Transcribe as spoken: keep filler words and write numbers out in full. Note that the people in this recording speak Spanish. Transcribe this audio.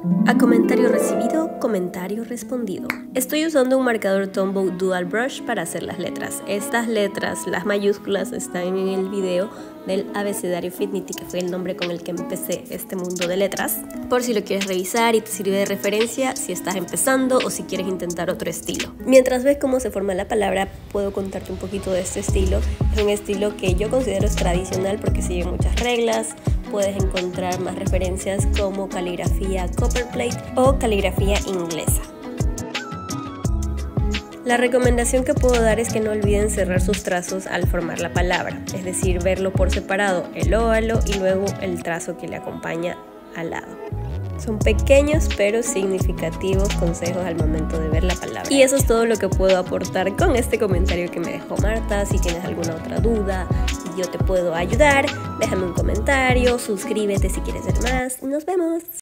A comentario recibido, comentario respondido. Estoy usando un marcador Tombow Dual Brush para hacer las letras. Estas letras, las mayúsculas, están en el video del abecedario Fitnity, que fue el nombre con el que empecé este mundo de letras. Por si lo quieres revisar y te sirve de referencia si estás empezando o si quieres intentar otro estilo. Mientras ves cómo se forma la palabra, puedo contarte un poquito de este estilo. Es un estilo que yo considero es tradicional porque sigue muchas reglas. Puedes encontrar más referencias como caligrafía copperplate o caligrafía inglesa. La recomendación que puedo dar es que no olviden cerrar sus trazos al formar la palabra, es decir, verlo por separado, el óvalo y luego el trazo que le acompaña al lado. Son pequeños pero significativos consejos al momento de ver la palabra. Y eso es todo lo que puedo aportar con este comentario que me dejó Marta. Si tienes alguna otra duda y yo te puedo ayudar, déjame un comentario, suscríbete si quieres ver más y nos vemos.